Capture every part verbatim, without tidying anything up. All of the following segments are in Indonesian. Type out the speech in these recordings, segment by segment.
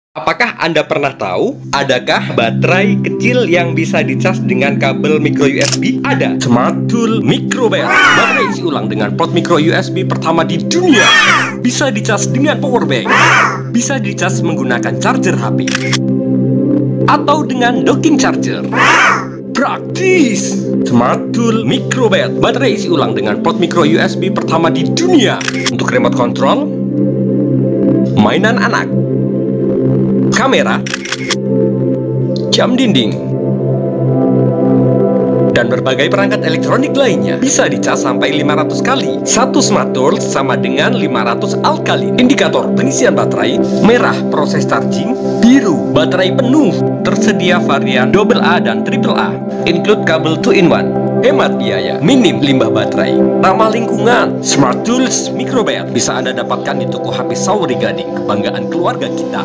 Apakah Anda pernah tahu, adakah baterai kecil yang bisa dicas dengan kabel micro U S B? Ada Smart Tool Micro Belt. Baterai isi ulang dengan port micro U S B pertama di dunia. Bisa dicas dengan power bank. Bisa dicas menggunakan charger H P. Atau dengan docking charger. Praktis! Smart Tool Micro Belt. Baterai isi ulang dengan port micro U S B pertama di dunia. Untuk remote control, mainan anak, kamera, jam dinding, dan berbagai perangkat elektronik lainnya. Bisa dicas sampai lima ratus kali. Satu Smart Tool sama dengan lima ratus alkalin. Indikator pengisian baterai: merah proses charging, biru baterai penuh. Tersedia varian double A dan triple A. Include kabel two in one. Hemat biaya, minim limbah baterai, ramah lingkungan. Smart Tools Micro Belt bisa Anda dapatkan di toko H P Sauri Gading, kebanggaan keluarga kita.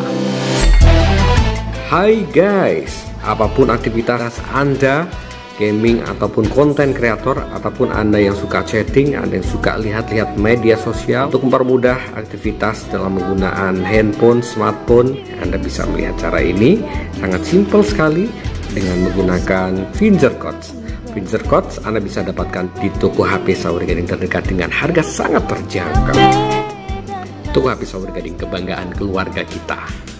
Hai guys, apapun aktivitas Anda, gaming ataupun konten kreator, ataupun Anda yang suka chatting, Anda yang suka lihat-lihat media sosial, untuk mempermudah aktivitas dalam menggunakan handphone, smartphone, Anda bisa melihat cara ini. Sangat simpel sekali dengan menggunakan finger codes. Finger codes Anda bisa dapatkan di toko H P Sauri Gading terdekat dengan harga sangat terjangkau. Toko H P Sauri Gading, kebanggaan keluarga kita.